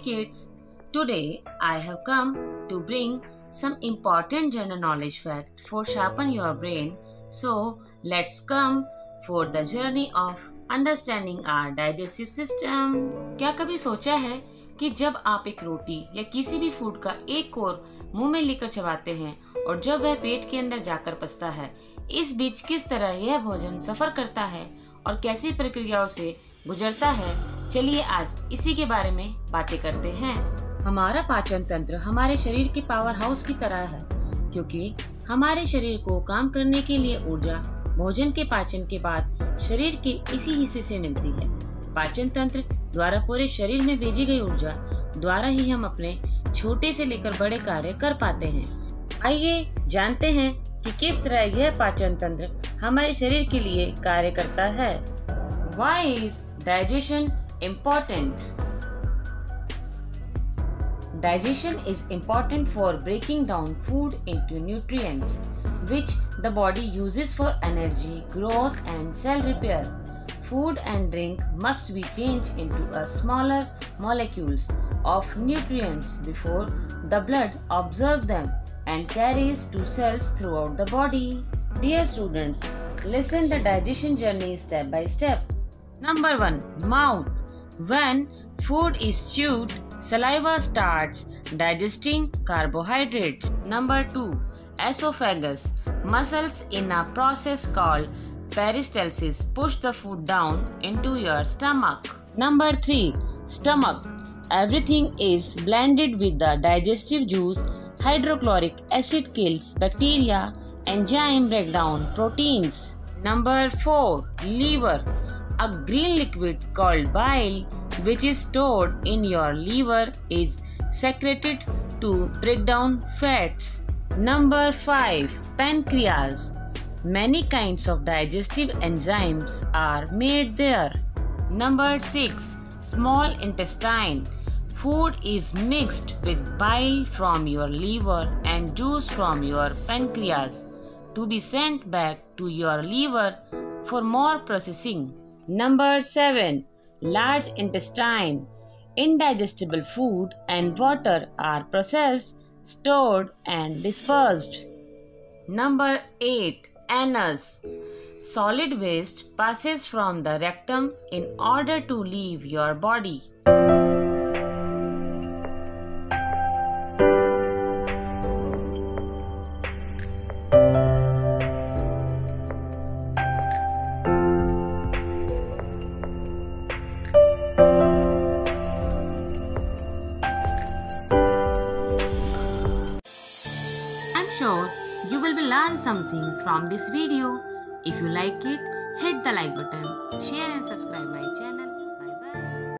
kids. Today I have come to bring some important general knowledge fact for sharpen your brain. So let's come for the journey of understanding our digestive system. क्या कभी सोचा है कि जब आप एक रोटी या किसी भी फूड का एक कोर मुंह में लेकर चबाते हैं और जब वह पेट के अंदर जाकर पचता है, इस बीच किस तरह यह भोजन सफर करता है और कैसी प्रक्रियाओं से गुजरता है, चलिए आज इसी के बारे में बातें करते हैं। हमारा पाचन तंत्र हमारे शरीर के पावर हाउस की तरह है, क्योंकि हमारे शरीर को काम करने के लिए ऊर्जा भोजन के पाचन के बाद शरीर के इसी हिस्से से मिलती है। पाचन तंत्र द्वारा पूरे शरीर में भेजी गई ऊर्जा द्वारा ही हम अपने छोटे से लेकर बड़े कार्य कर पाते हैं। आइए जानते हैं कि किस तरह यह पाचन तंत्र हमारे शरीर के लिए कार्य करता है। Why is digestion important? Digestion is important for breaking down food into nutrients, which the body uses for energy, growth and cell repair. Food and drink must be changed into a smaller molecules of nutrients before the blood absorbs them and carries to cells throughout the body. Dear students, listen the digestion journey step by step. Number 1. Mouth. When food is chewed, saliva starts digesting carbohydrates. Number 2. Esophagus. Muscles in a process called peristalsis push the food down into your stomach. Number 3. Stomach. Everything is blended with the digestive juice. Hydrochloric acid kills bacteria. Enzyme break down proteins. Number 4. Liver. A green liquid called bile, which is stored in your liver, is secreted to break down fats. Number 5. Pancreas. Many kinds of digestive enzymes are made there. Number 6. Small intestine. Food is mixed with bile from your liver and juice from your pancreas to be sent back to your liver for more processing. Number 7. Large intestine. Indigestible food and water are processed, stored and dispersed. Number 8. Anus. Solid waste passes from the rectum in order to leave your body. I'm sure you will learn something from this video. If you like it, hit the like button, share and subscribe my channel.